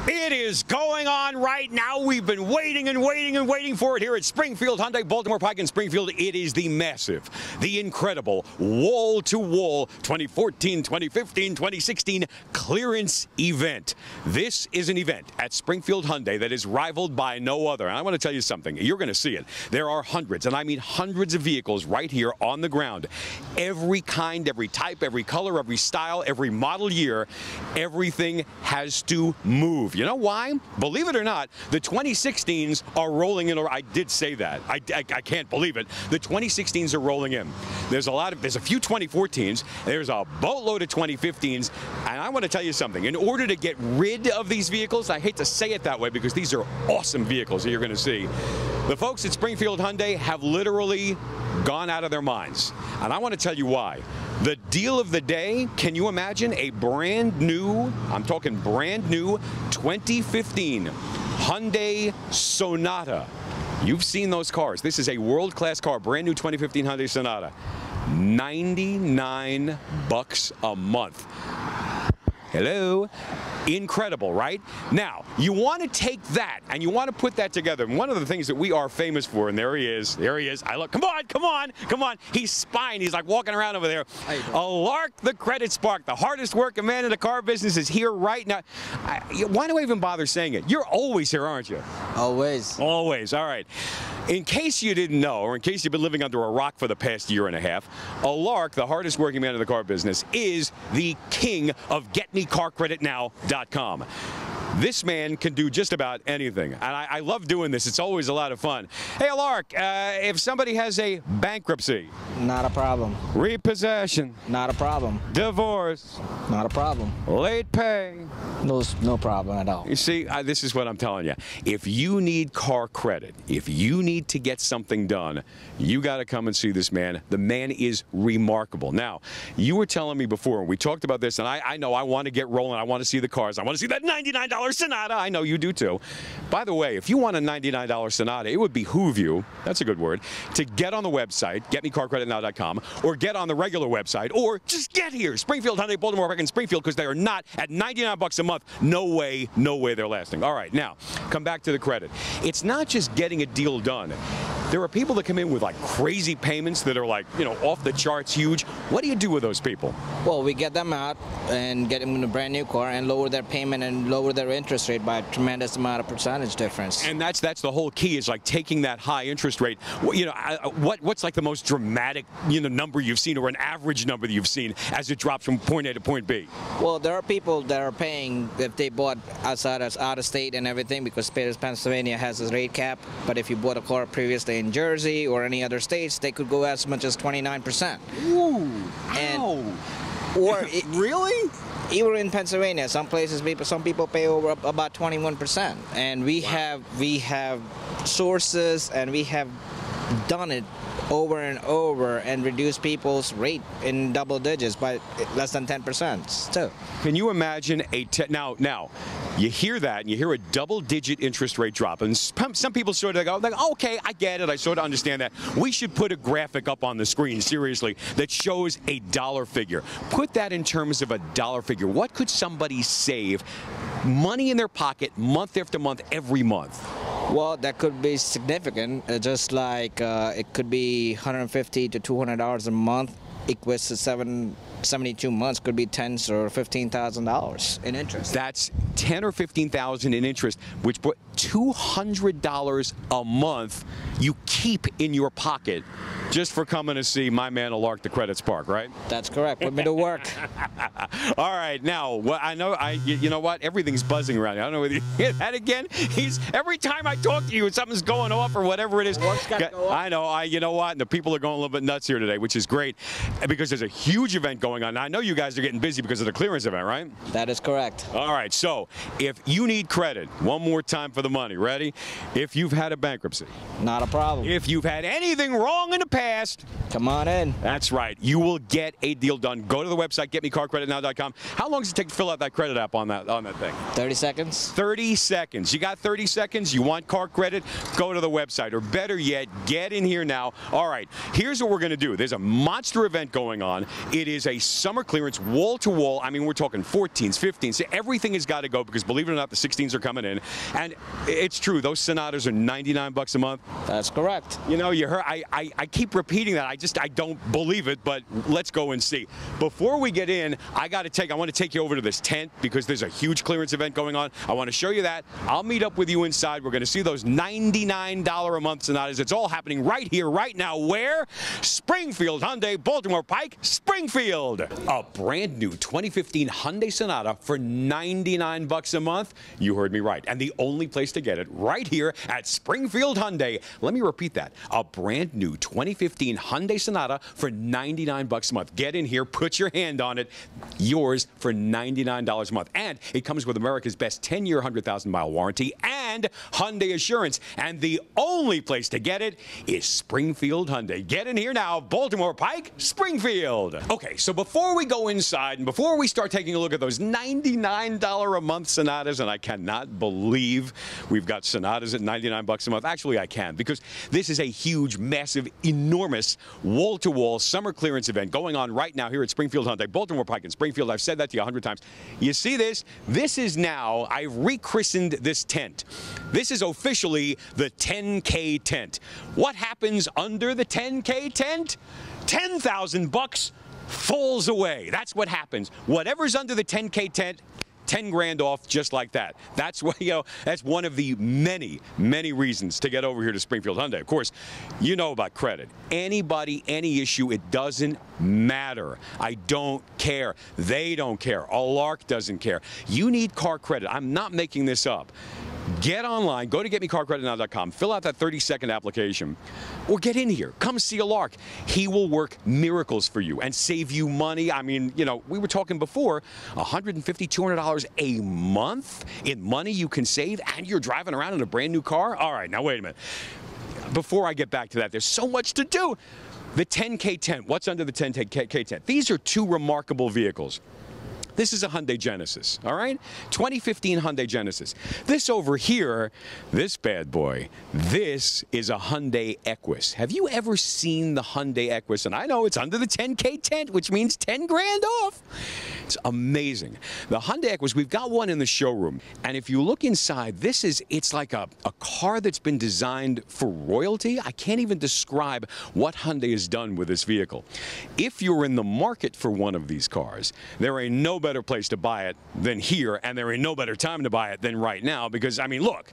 It is going on right now. We've been waiting and waiting and waiting for it here at Springfield Hyundai, Baltimore Pike in Springfield. It is the massive, the incredible, wall-to-wall 2014, 2015, 2016 clearance event. This is an event at Springfield Hyundai that is rivaled by no other. And I want to tell you something. You're going to see it. There are hundreds, and I mean hundreds of vehicles right here on the ground. Every kind, every type, every color, every style, every model year, everything has to move. You know why? Believe it or not, the 2016s are rolling in. I did say that. I can't believe it. The 2016s are rolling in. There's a few 2014s. There's a boatload of 2015s. And I want to tell you something. In order to get rid of these vehicles, I hate to say it that way because these are awesome vehicles that you're going to see. The folks at Springfield Hyundai have literally gone out of their minds. And I want to tell you why. The deal of the day, can you imagine a brand new, I'm talking brand new, 2015 Hyundai Sonata. You've seen those cars. This is a world-class car, brand new 2015 Hyundai Sonata. $99 a month. Hello. Incredible, right? Now, you want to take that and you want to put that together. And one of the things that we are famous for, and there he is. I look, come on, come on, come on. He's spying. He's like walking around over there. Lark, the credit spark, the hardest working man in the car business is here right now. Why do I even bother saying it? You're always here, aren't you? Always. Always. All right. In case you didn't know, or in case you've been living under a rock for the past year and a half, Lark, the hardest working man in the car business, is the king of GetMeCarCreditNow.com. This man can do just about anything, and I love doing this. It's always a lot of fun. Hey, Lark, if somebody has a bankruptcy. Not a problem. Repossession. Not a problem. Divorce. Not a problem. Late pay. No problem at all. You see, this is what I'm telling you. If you need car credit, if you need to get something done, you got to come and see this man. The man is remarkable. Now, you were telling me before, and we talked about this, and I know I want to get rolling. I want to see the cars. I want to see that $99 Sonata. I know you do too. By the way, if you want a $99 Sonata, it would behoove you, that's a good word, to get on the website, GetMeCarCreditNow.com, or get on the regular website, or just get here, Springfield Hyundai, Baltimore Pike in Springfield, because they are not at $99 a month. No way they're lasting. All right, now, come back to the credit. It's not just getting a deal done. There are people that come in with like crazy payments that are like, you know, off the charts huge. What do you do with those people? Well, we get them out and get them in a brand new car and lower their payment and lower their interest rate by a tremendous amount of percentage difference. And that's the whole key, is like taking that high interest rate. You know, what's like the most dramatic, you know, number you've seen, or an average number that you've seen as it drops from point A to point B? Well, there are people that are paying if they bought out of state and everything, because Pennsylvania has a rate cap. But if you bought a car previously in Jersey or any other states, they could go as much as 29%. Ooh, and, or really? Even in Pennsylvania, some people pay over about 21%, and we have sources, and we have done it over and over and reduce people's rate in double digits by less than 10% still. Can you imagine now you hear that and you hear a double-digit interest rate drop, and some people sort of go like, okay, I get it, I sort of understand that. We should put a graphic up on the screen, seriously, that shows a dollar figure. Put that in terms of a dollar figure. What could somebody save money in their pocket month after month, every month? Well, that could be significant. Just like it could be $150 to $200 a month, equals to 72 months, could be $10,000 or $15,000 in interest. That's $10,000 or $15,000 in interest, which put $200 a month you keep in your pocket just for coming to see my man Lark, the credit spark, right? That's correct. Put me to work. All right, now you know what? Everything's buzzing around you. I don't know whether you hear that again. Every time I talk to you, something's going off or whatever it is. Work's gotta go up. I know. You know what? And the people are going a little bit nuts here today, which is great, because there's a huge event going on. Now, I know you guys are getting busy because of the clearance event, right? That is correct. All right. So, if you need credit, one more time for the money. Ready? If you've had a bankruptcy, not a problem. If you've had anything wrong in the past, passed. Come on in. That's right. You will get a deal done. Go to the website, getmecarcreditnow.com. How long does it take to fill out that credit app on that thing? 30 seconds. 30 seconds. You got 30 seconds? You want car credit? Go to the website. Or better yet, get in here now. All right, here's what we're going to do. There's a monster event going on. It is a summer clearance, wall to wall. I mean, we're talking 14s, 15s. Everything has got to go because, believe it or not, the 16s are coming in. And it's true. Those Sonatas are $99 a month. That's correct. You know, you heard. I keep repeating that. I don't believe it, but let's go and see. Before we get in, I want to take you over to this tent because there's a huge clearance event going on. I want to show you that. I'll meet up with you inside. We're going to see those $99 a month Sonatas. It's all happening right here, right now. Where? Springfield Hyundai, Baltimore Pike, Springfield. A brand new 2015 Hyundai Sonata for $99 a month. You heard me right. And the only place to get it, right here at Springfield Hyundai. Let me repeat that. A brand new 2015 Hyundai Sonata for $99 a month. Get in here, put your hand on it. Yours for $99 a month. And it comes with America's best 10-year, 100,000-mile warranty and Hyundai Assurance. And the only place to get it is Springfield Hyundai. Get in here now. Baltimore Pike, Springfield. Okay, so before we go inside and before we start taking a look at those $99 a month Sonatas, and I cannot believe we've got Sonatas at $99 a month. Actually, I can, because this is a huge, massive, enormous wall-to-wall summer clearance event going on right now here at Springfield Hyundai, Baltimore Pike in Springfield. I've said that to you 100 times. You see this? This is now, I've rechristened this tent. This is officially the 10K tent. What happens under the 10K tent? $10,000 falls away. That's what happens. Whatever's under the 10K tent, 10 grand off just like that. That's what, that's one of the many, many reasons to get over here to Springfield Hyundai. Of course, you know about credit. Anybody, any issue, it doesn't matter. I don't care. They don't care. Alark doesn't care. You need car credit. I'm not making this up. Get online, go to getmecarcreditnow.com, fill out that 30-second application, or get in here. Come see Alark. He will work miracles for you and save you money. I mean, we were talking before, $150, $200 a month in money you can save, and you're driving around in a brand new car? All right, now wait a minute. Before I get back to that, there's so much to do. The 10K tent, what's under the 10K tent? These are two remarkable vehicles. This is a Hyundai Genesis, all right? 2015 Hyundai Genesis. This over here, this bad boy, this is a Hyundai Equus. Have you ever seen the Hyundai Equus? And I know it's under the 10K tent, which means 10 grand off. It's amazing. The Hyundai Equus, we've got one in the showroom. And if you look inside, it's like a car that's been designed for royalty. I can't even describe what Hyundai has done with this vehicle. If you're in the market for one of these cars, there ain't no better place to buy it than here, and there ain't no better time to buy it than right now, because, I mean, look,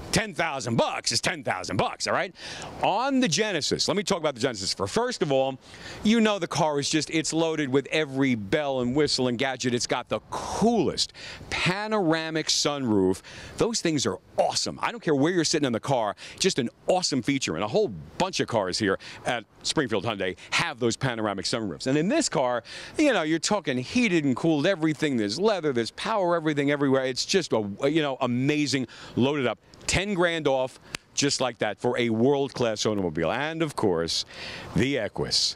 $10,000 is $10,000, all right? On the Genesis, let me talk about the Genesis. First of all, the car is it's loaded with every bell and whistle and gadget. It's got the coolest panoramic sunroof. Those things are awesome. I don't care where you're sitting in the car, just an awesome feature. And a whole bunch of cars here at Springfield Hyundai have those panoramic sunroofs. And in this car, you're talking heated and cooled everything. There's leather, there's power, everything everywhere. It's just, amazing, loaded up. 10 grand off, just like that, for a world-class automobile. And, of course, the Equus.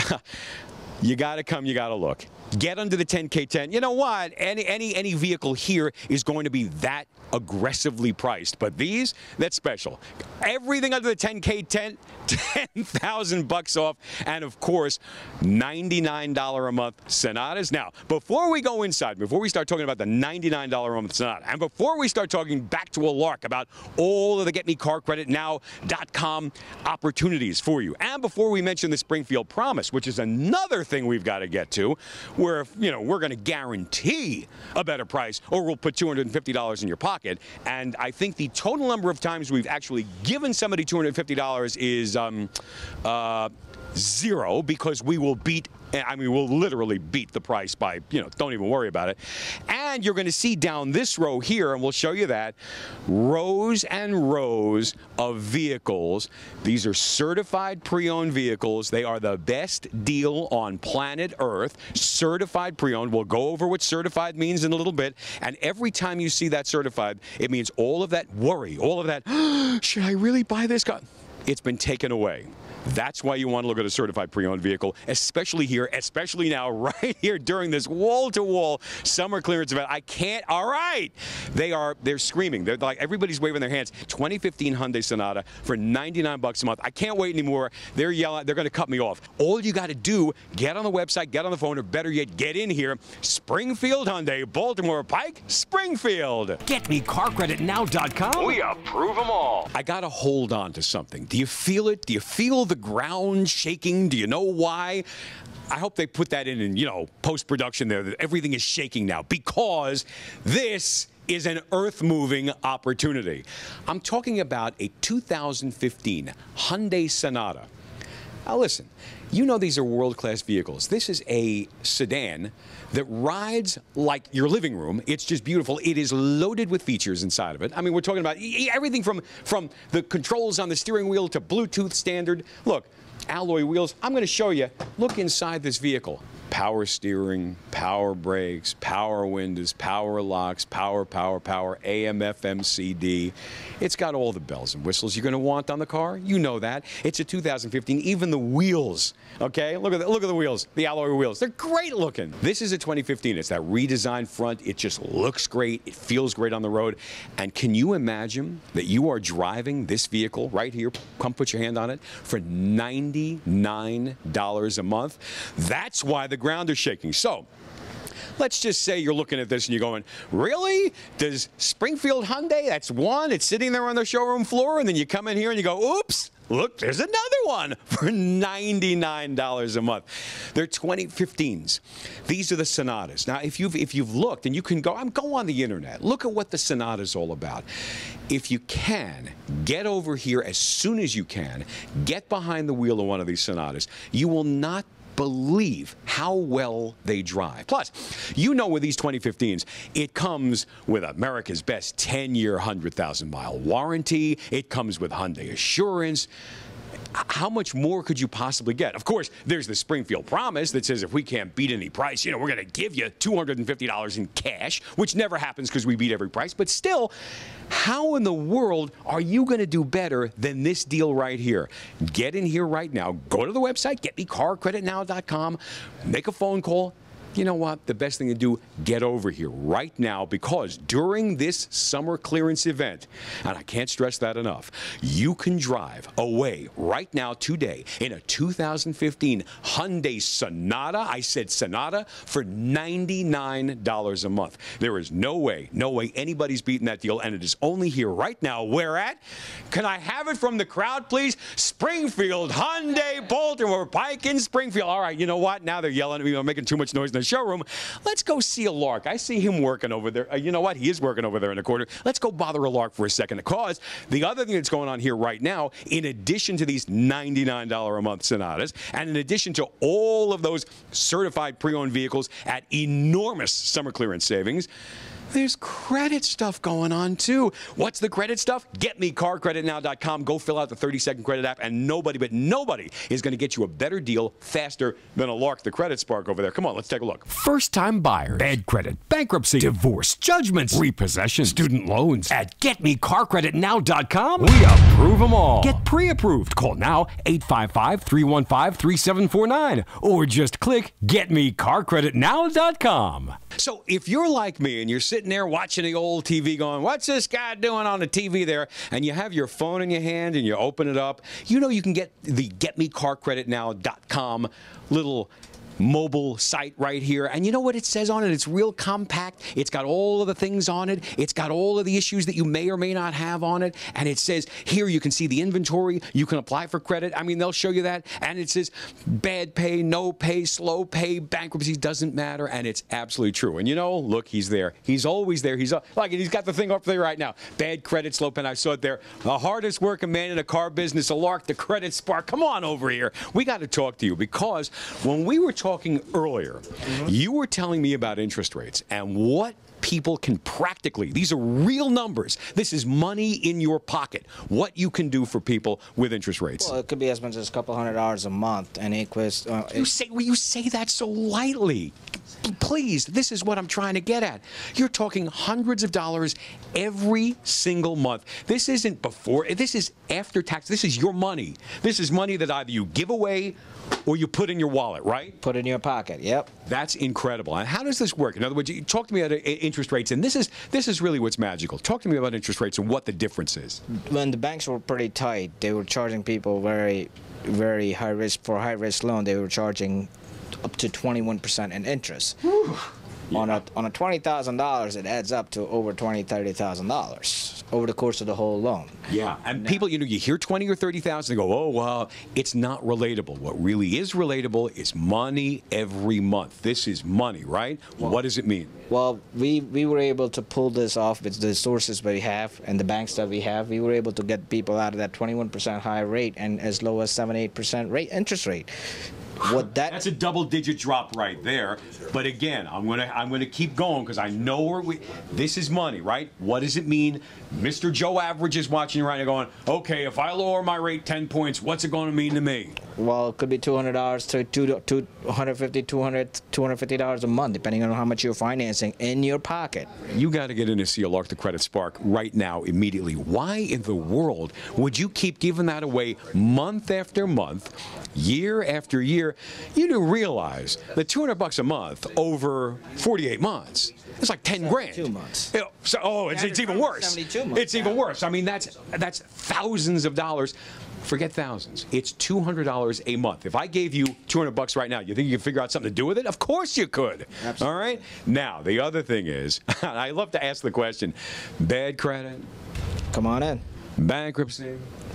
You got to come, you got to look. Get under the 10K tent. You know what? Any vehicle here is going to be that aggressively priced. But these, that's special. Everything under the 10K tent, $10,000 off. And, of course, $99 a month Sonatas. Now, before we go inside, before we start talking about the $99 a month Sonata, and before we start talking back to Alark about all of the GetMeCarCreditNow.com opportunities for you, and before we mention the Springfield Promise, which is another thing we've got to get to, where, we're going to guarantee a better price, or we'll put $250 in your pocket. And I think the total number of times we've actually given somebody $250 is 0, because we will we'll literally beat the price by, don't even worry about it. And you're going to see down this row here, and we'll show you that, rows and rows of vehicles. These are certified pre-owned vehicles. They are the best deal on planet Earth. Certified pre-owned. We'll go over what certified means in a little bit. And every time you see that certified, it means all of that worry, all of that, should I really buy this car? It's been taken away. That's why you want to look at a certified pre-owned vehicle, especially here, especially now, right here during this wall-to-wall summer clearance event. I can't. All right. They're screaming. They're like, everybody's waving their hands. 2015 Hyundai Sonata for $99 a month. I can't wait anymore. They're yelling. They're going to cut me off. All you got to do, get on the website, get on the phone, or better yet, get in here. Springfield Hyundai, Baltimore Pike, Springfield. GetMeCarCreditNow.com. We approve them all. I got to hold on to something. Do you feel it? Do you feel the ground shaking? Do you know why? I hope they put that in, post-production there, that everything is shaking now, because this is an earth-moving opportunity. I'm talking about a 2015 Hyundai Sonata. Now listen, you know these are world-class vehicles. This is a sedan that rides like your living room. It's just beautiful. It is loaded with features inside of it. I mean, we're talking about everything from the controls on the steering wheel to Bluetooth standard. Look, alloy wheels. I'm going to show you. Look inside this vehicle. Power steering, power brakes, power windows, power locks, power, AM, FM, CD. It's got all the bells and whistles you're going to want on the car. You know that. It's a 2015. Even the wheels, okay? Look at the wheels, the alloy wheels. They're great looking. This is a 2015. It's that redesigned front. It just looks great. It feels great on the road. And can you imagine that you are driving this vehicle right here? Come put your hand on it for $99 a month. That's why the ground is shaking. So let's just say you're looking at this and you're going, really? Does Springfield Hyundai, that's one, it's sitting there on the showroom floor, and then you come in here and you go, oops, look, there's another one for $99 a month. They're 2015s. These are the Sonatas. Now, if you've looked, and you can go on the internet, look at what the Sonata's all about. If you can, get over here as soon as you can, get behind the wheel of one of these Sonatas. You will not believe how well they drive. Plus, you know with these 2015s, it comes with America's best 10-year, 100,000-mile warranty. It comes with Hyundai Assurance. How much more could you possibly get? Of course, there's the Springfield Promise that says if we can't beat any price, we're going to give you $250 in cash, which never happens because we beat every price. But still, how in the world are you going to do better than this deal right here? Get in here right now. Go to the website, getmecarcreditnow.com, make a phone call. You know what? The best thing to do, get over here right now, because during this summer clearance event, and I can't stress that enough, you can drive away right now today in a 2015 Hyundai Sonata. I said Sonata for $99 a month. There is no way anybody's beating that deal, and it is only here right now. Where at? Can I have it from the crowd, please? Springfield Hyundai, Baltimore Pike in Springfield. All right, you know what? Now they're yelling at me. I'm making too much noise in the showroom. Let's go see a lark. I see him working over there. You know what? He is working over there in the corner. Let's go bother a lark for a second. Because the other thing that's going on here right now, in addition to these $99 a month Sonatas, and in addition to all of those certified pre-owned vehicles at enormous summer clearance savings, there's credit stuff going on, too. What's the credit stuff? GetMeCarCreditNow.com. Go fill out the 30-second credit app, and nobody is going to get you a better deal faster than a lark, the credit spark over there. Come on, let's take a look. First-time buyers, bad credit, bankruptcy, divorce, judgments, repossession, student loans. At GetMeCarCreditNow.com, we approve them all. Get pre-approved. Call now, 855-315-3749. Or just click GetMeCarCreditNow.com. So if you're like me and you're sitting there watching the old TV going, what's this guy doing on the TV there? And you have your phone in your hand and you open it up, you can get the GetMeCarCreditNow.com little mobile site right here. And you know what it says on it? It's real compact. It's got all of the things on it. It's got all of the issues that you may or may not have on it. And it says here you can see the inventory. You can apply for credit. I mean, they'll show you that. And it says bad pay, no pay, slow pay, bankruptcy, doesn't matter. And it's absolutely true. And look, he's there. He's always there. He's got the thing up there right now. Bad credit, slow pay. I saw it there. The hardest working man in the car business, a lark, the credit spark. Come on over here. We got to talk to you, because when we were talking earlier, you were telling me about interest rates, and what people can practically, these are real numbers. This is money in your pocket. What you can do for people with interest rates. Well, it could be as much as a couple $100 a month, and You say that so lightly. Please, this is what I'm trying to get at. You're talking hundreds of dollars every single month. This isn't before, this is after tax. This is your money. This is money that either you give away or you put in your wallet, right? Put in your pocket, yep. That's incredible. And how does this work? In other words, you talk to me about interest rates, and this is really what's magical. Talk to me about interest rates and what the difference is. When the banks were pretty tight, they were charging people very, very high risk. For a high risk loan, they were charging up to 21% in interest. Whew. On a $20,000, it adds up to over $30,000 over the course of the whole loan. Yeah, and people, you hear 20 or 30,000, they go, oh, well, it's not relatable. What really is relatable is money every month. This is money, right? Well, what does it mean? Well, we were able to pull this off with the sources we have and the banks that we have. We were able to get people out of that 21% high rate and as low as 7-8% interest rate. That's a double-digit drop right there. But again, I'm gonna keep going because I know this is money, right? What does it mean? Mr. Joe Average is watching right now going, okay, if I lower my rate 10 points, what's it going to mean to me? Well, it could be $200 to $250, $250 a month, depending on how much you're financing in your pocket. You got to get in to see a Lark the Credit Spark right now, immediately. Why in the world would you keep giving that away month after month, year after year? You do realize that $200 a month over 48 months, it's like 10 grand. 2 months. It's even worse. It's even worse. I mean, that's thousands of dollars. Forget thousands. It's $200 a month. If I gave you $200 right now, you think you could figure out something to do with it? Of course you could. Absolutely. All right? Now, the other thing is, I love to ask the question, bad credit? Come on in. Bankruptcy?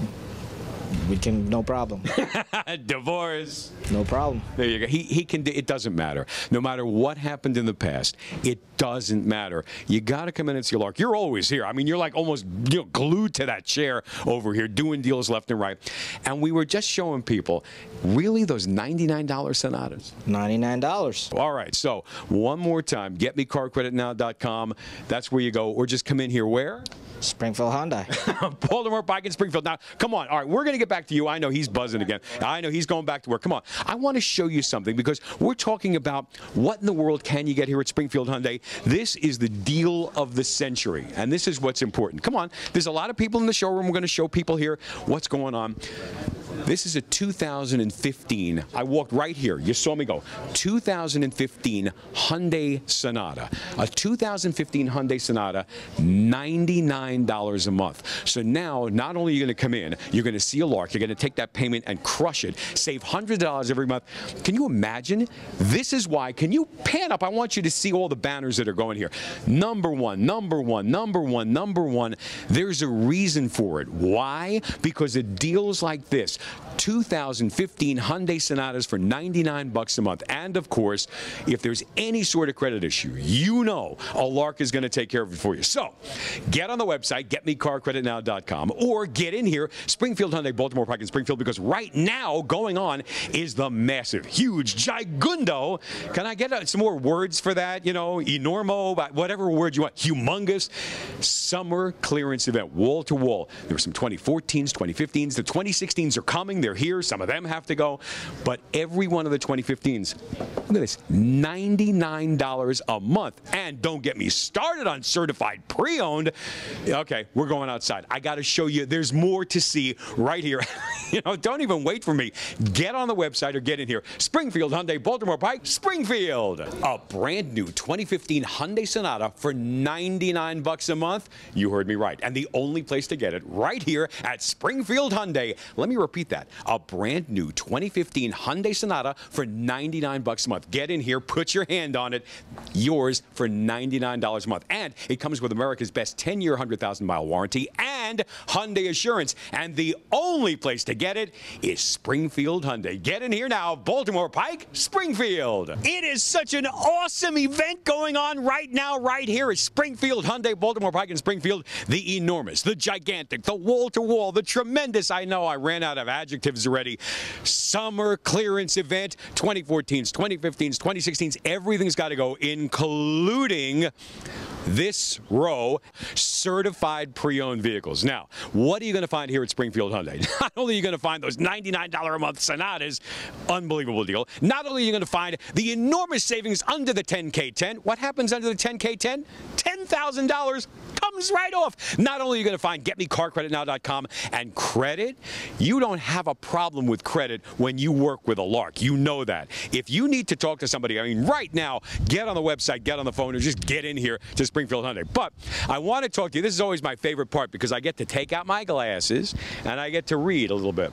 We can, no problem. Divorce? No problem. There you go. He can. It doesn't matter. No matter what happened in the past, it doesn't matter. You got to come in and see Lark. You're always here. I mean, you're like almost glued to that chair over here, doing deals left and right. And we were just showing people, really, those $99 Sonatas. $99. All right. So one more time, getmecarcreditnow.com. That's where you go, or just come in here. Where? Springfield Hyundai. Baltimore Pike in Springfield. Now, come on. All right, we're going to get back to you. I know he's buzzing again. I know he's going back to work. Come on. I want to show you something because we're talking about what in the world can you get here at Springfield Hyundai. This is the deal of the century, and this is what's important. Come on. There's a lot of people in the showroom. We're going to show people here what's going on. This is a 2015. I walked right here. You saw me go. 2015 Hyundai Sonata. A 2015 Hyundai Sonata, $99 a month. So now, not only are you going to come in, you're going to see a Lark. You're going to take that payment and crush it. Save $100 every month. Can you imagine? This is why. Can you pan up? I want you to see all the banners that are going here. Number one, number one, number one, number one. There's a reason for it. Why? Because of deals like this. 2015 Hyundai Sonatas for $99 a month. And of course, if there's any sort of credit issue, you know a Lark is going to take care of it for you. So get on the website, getmecarcreditnow.com, or get in here, Springfield Hyundai, Baltimore Pike in Springfield, because right now going on is the massive, huge, gigundo. Can I get some more words for that? You know, enormo, whatever word you want. Humongous summer clearance event, wall to wall. There were some 2014s, 2015s. The 2016s are coming. They're here. Some of them have to go. But every one of the 2015s, look at this, $99 a month. And don't get me started on certified pre-owned. Okay, we're going outside. I got to show you. There's more to see right here. You know, don't even wait for me. Get on the website or get in here. Springfield Hyundai, Baltimore Pike, Springfield. A brand new 2015 Hyundai Sonata for $99 a month. You heard me right. And the only place to get it right here at Springfield Hyundai. Let me repeat that. A brand new 2015 Hyundai Sonata for $99 a month. Get in here, put your hand on it. Yours for $99 a month. And it comes with America's best 10-year, 100,000-mile warranty and Hyundai Assurance. And the only place to get it is Springfield Hyundai. Get in here now. Baltimore Pike, Springfield. It is such an awesome event going on right now, right here at Springfield Hyundai, Baltimore Pike in Springfield. The enormous, the gigantic, the wall-to-wall, the tremendous, I know I ran out of adjectives already, summer clearance event, 2014s, 2015s, 2016s, everything's got to go, including this row, certified pre-owned vehicles. Now, what are you going to find here at Springfield Hyundai? Not only are you going to find those $99 a month Sonatas, unbelievable deal. Not only are you going to find the enormous savings under the 10K10. What happens under the 10K10? $10,000 comes right off. Not only are you going to find getmecarcreditnow.com and credit, you don't have a problem with credit when you work with a Lark. You know that. If you need to talk to somebody, I mean, right now, get on the website, get on the phone, or just get in here to Springfield Hyundai. But I want to talk to you. This is always my favorite part because I get to take out my glasses and I get to read a little bit.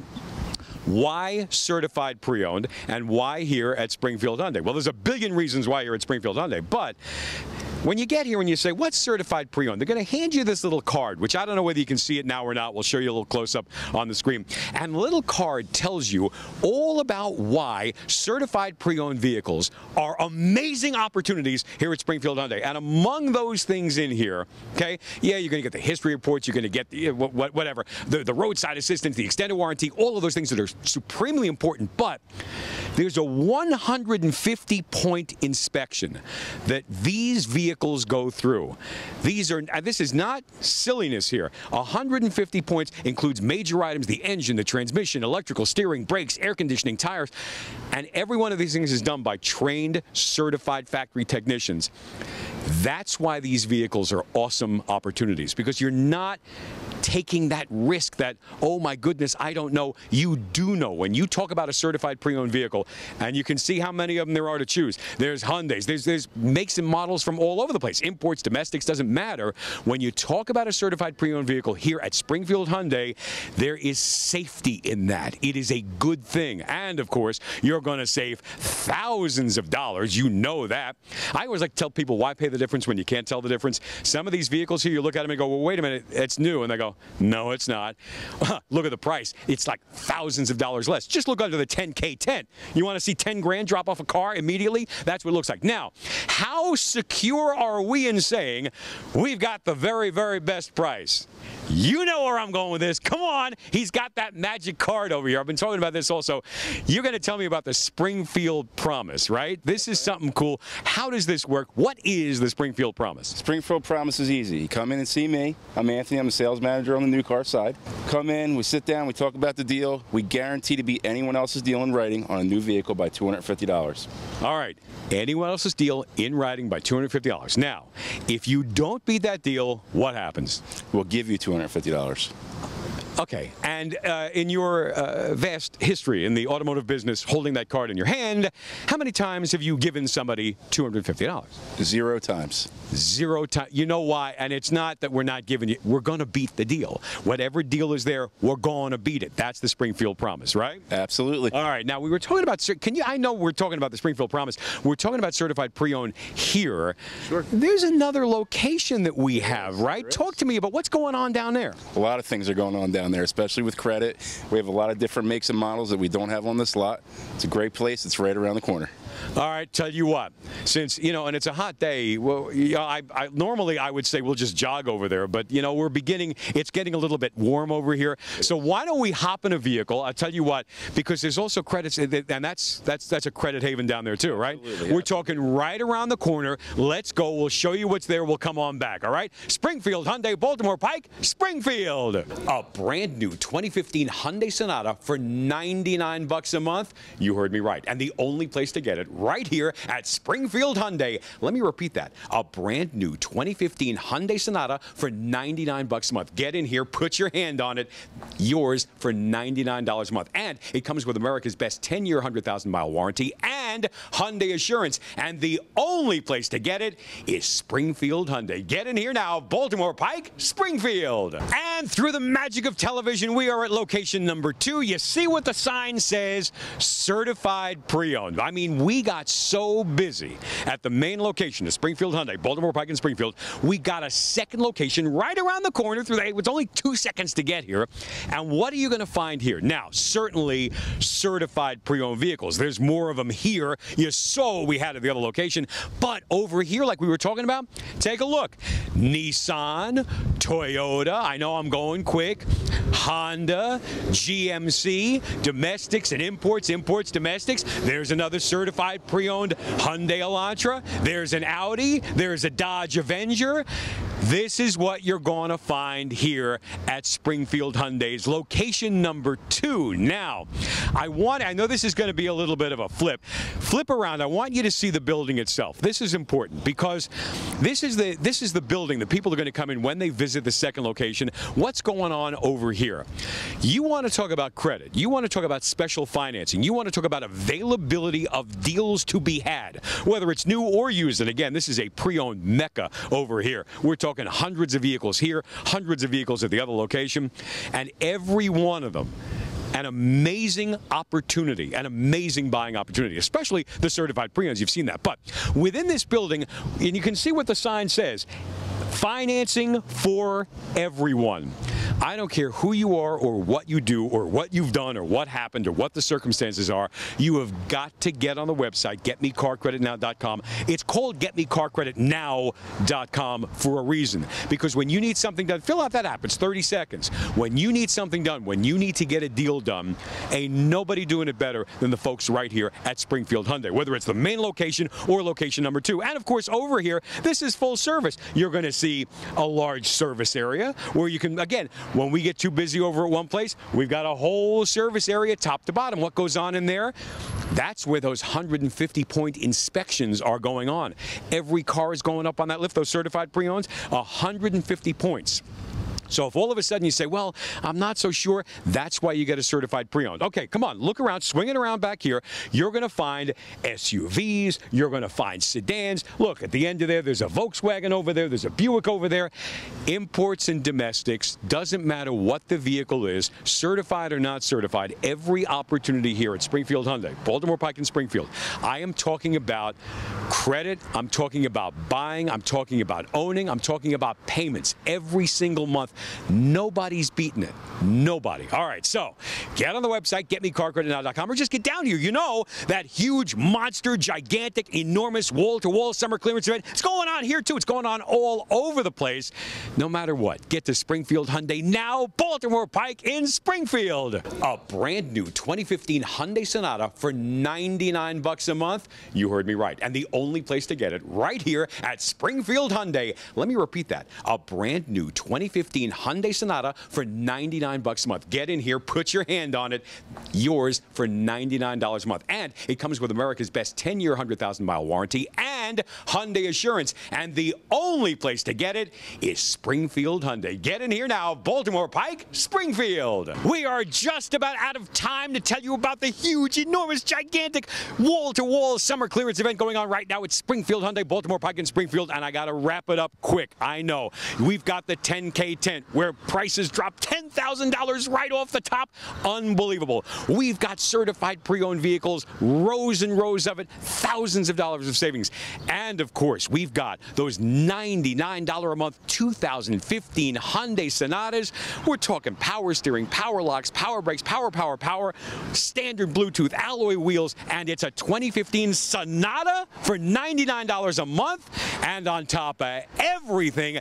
Why certified pre-owned and why here at Springfield Hyundai? Well, there's a billion reasons why you're at Springfield Hyundai, but when you get here and you say, what's certified pre-owned? They're going to hand you this little card, which I don't know whether you can see it now or not. We'll show you a little close-up on the screen. And the little card tells you all about why certified pre-owned vehicles are amazing opportunities here at Springfield Hyundai. And among those things in here, okay, yeah, you're going to get the history reports, you're going to get the whatever, the roadside assistance, the extended warranty, all of those things that are supremely important. But there's a 150-point inspection that these vehicles go through. This is not silliness here. 150 points includes major items, the engine, the transmission, electrical, steering, brakes, air conditioning, tires, and every one of these things is done by trained, certified factory technicians. That's why these vehicles are awesome opportunities, because you're not taking that risk that, oh my goodness, I don't know. You do know. When you talk about a certified pre-owned vehicle, and you can see how many of them there are to choose. There's Hyundais, there's makes and models from all over the place. Imports, domestics, doesn't matter. When you talk about a certified pre-owned vehicle here at Springfield Hyundai, there is safety in that. It is a good thing. And of course, you're going to save thousands of dollars. You know that. I always like to tell people, why pay the difference when you can't tell the difference? Some of these vehicles here, you look at them and go, well, wait a minute, it's new. And they go, no, it's not. Look at the price. It's like thousands of dollars less. Just look under the 10K10. You want to see 10 grand drop off a car immediately? That's what it looks like. Now, how secure are we in saying we've got the very, very best price? You know where I'm going with this. Come on. He's got that magic card over here. I've been talking about this also. You're going to tell me about the Springfield Promise, right? This is something cool. How does this work? What is the Springfield Promise? Springfield Promise is easy. You come in and see me. I'm Anthony. I'm the sales manager on the new car side. Come in, we sit down, we talk about the deal. We guarantee to beat anyone else's deal in writing on a new vehicle by $250. All right. Anyone else's deal in writing by $250. Now, if you don't beat that deal, what happens? We'll give you $250. Okay, and in your vast history in the automotive business, holding that card in your hand, how many times have you given somebody $250? 0 times. 0 times. You know why? And it's not that we're not giving you. We're going to beat the deal. Whatever deal is there, we're going to beat it. That's the Springfield Promise, right? Absolutely. All right. Now, we were talking about. I know we're talking about the Springfield Promise. We're talking about certified pre-owned here. Sure. There's another location that we have, right? Talk to me about what's going on down there. A lot of things are going on down there, especially with credit. We have a lot of different makes and models that we don't have on this lot. It's a great place. It's right around the corner. All right, tell you what, since, and it's a hot day, well, normally I would say we'll just jog over there, but, it's getting a little bit warm over here. So why don't we hop in a vehicle? I'll tell you what, because there's also credits, and that's a credit haven down there too, right? Absolutely, We're talking right around the corner. Let's go. We'll show you what's there. We'll come on back, all right? Springfield Hyundai, Baltimore Pike, Springfield. A brand new 2015 Hyundai Sonata for $99 a month. You heard me right. And the only place to get it, right here at Springfield Hyundai. Let me repeat that. A brand new 2015 Hyundai Sonata for $99 a month. Get in here, put your hand on it. Yours for $99 a month. And it comes with America's best 10-year, 100,000-mile warranty and Hyundai Assurance. And the only place to get it is Springfield Hyundai. Get in here now. Baltimore Pike, Springfield. And through the magic of television, we are at location number 2. You see what the sign says? Certified pre-owned. I mean, we got so busy at the main location of Springfield Hyundai, Baltimore Pike and Springfield. We got a second location right around the corner. It's only 2 seconds to get here. And what are you going to find here? Now, certainly certified pre-owned vehicles. There's more of them here. You saw what we had at the other location. But over here, like we were talking about, take a look. Nissan, Toyota, I know I'm going quick, Honda, GMC, domestics and imports, domestics. There's another certified pre-owned Hyundai Elantra. There's an Audi. There's a Dodge Avenger. This is what you're going to find here at Springfield Hyundai's location number 2. Now, I know this is going to be a little bit of a flip around. I want you to see the building itself. This is important because this is the building that people are going to come in when they visit the second location. What's going on over here? You want to talk about credit. You want to talk about special financing. You want to talk about availability of deals to be had, whether it's new or used. And again, this is a pre-owned mecca over here. We're talking hundreds of vehicles here, hundreds of vehicles at the other location, and every one of them an amazing opportunity, an amazing buying opportunity, especially the certified pre-owns. You've seen that. But within this building, and you can see what the sign says, financing for everyone. I don't care who you are or what you do or what you've done or what happened or what the circumstances are. You have got to get on the website, getmecarcreditnow.com. It's called getmecarcreditnow.com for a reason. Because when you need something done, fill out that app. It's 30 seconds. When you need something done, when you need to get a deal done, ain't nobody doing it better than the folks right here at Springfield Hyundai, whether it's the main location or location number 2. And of course, over here, this is full service. You're going to see a large service area where you can, again, when we get too busy over at one place, we've got a whole service area top to bottom. What goes on in there? That's where those 150-point inspections are going on. Every car is going up on that lift, those certified pre-owns, 150 points. So if all of a sudden you say, well, I'm not so sure, that's why you get a certified pre-owned. Okay, come on, look around, swing it around back here. You're going to find SUVs. You're going to find sedans. Look, at the end of there's a Volkswagen over there. There's a Buick over there. Imports and domestics, doesn't matter what the vehicle is, certified or not certified, every opportunity here at Springfield Hyundai, Baltimore Pike and Springfield. I am talking about credit. I'm talking about buying. I'm talking about owning. I'm talking about payments every single month. Nobody's beating it. Nobody. All right, so get on the website, getmecarcreditnow.com, or just get down here. You know that huge, monster, gigantic, enormous wall-to-wall summer clearance event. It's going on here, too. It's going on all over the place. No matter what, get to Springfield Hyundai now, Baltimore Pike in Springfield. A brand new 2015 Hyundai Sonata for $99 a month. You heard me right. And the only place to get it, right here at Springfield Hyundai. Let me repeat that. A brand new 2015 Hyundai Sonata for $99 a month. Get in here, put your hand on it. Yours for $99 a month. And it comes with America's best 10-year, 100,000-mile warranty and Hyundai Assurance. And the only place to get it is Springfield Hyundai. Get in here now, Baltimore Pike, Springfield. We are just about out of time to tell you about the huge, enormous, gigantic wall-to-wall summer clearance event going on right now at Springfield Hyundai, Baltimore Pike, and Springfield. And I got to wrap it up quick. I know. We've got the 10K tent where prices drop $10,000 right off the top. Unbelievable. We've got certified pre-owned vehicles, rows and rows of it, thousands of dollars of savings. And of course, we've got those $99 a month 2015 Hyundai Sonatas. We're talking power steering, power locks, power brakes, power, standard Bluetooth, alloy wheels, and it's a 2015 Sonata for $99 a month. And on top of everything,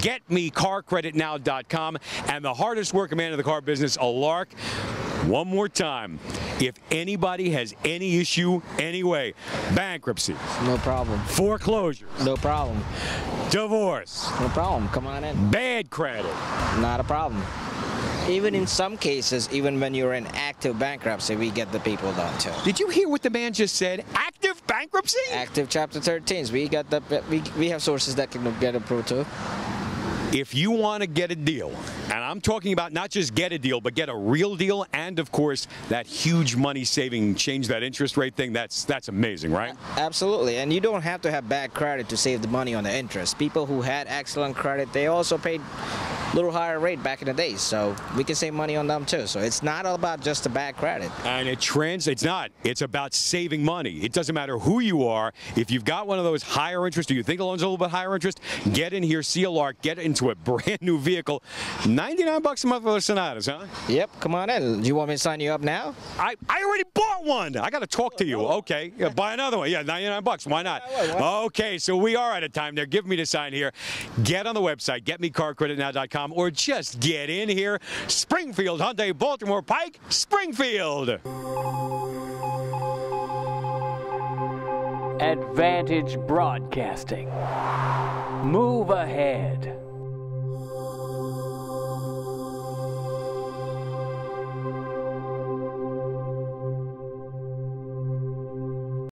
getmecarcreditnow.com, and the hardest working man in the car business, Alark. One more time, if anybody has any issue anyway, bankruptcy, no problem. Foreclosures, No problem. divorce, No problem. Come on in. bad credit, Not a problem. Even in some cases, even when you're in active bankruptcy, we get the people done too. Did you hear what the man just said? Active bankruptcy? Active Chapter 13s. We have sources that can get approved too. If you want to get a deal, and I'm talking about not just get a deal, but get a real deal, and of course, that huge money saving, change that interest rate thing, that's amazing, right? Absolutely, and you don't have to have bad credit to save the money on the interest. People who had excellent credit, they also paid a little higher rate back in the day, so we can save money on them too. So it's not all about just the bad credit. And it's not. It's about saving money. It doesn't matter who you are. If you've got one of those higher interest, or you think the loan's a little bit higher interest, get in here, see Alark, get into a brand new vehicle. $99 a month for the Sonatas, huh? Yep, come on in. Do you want me to sign you up now? I already bought one. I got to talk to you. Okay, yeah, buy another one. Yeah, $99. Why not? Okay, so we are out of time. They're giving me the sign here. Get on the website, getmecarcreditnow.com. Hyundai.com or just get in here. Springfield Hyundai, Baltimore Pike, Springfield. Advantage Broadcasting. Move ahead.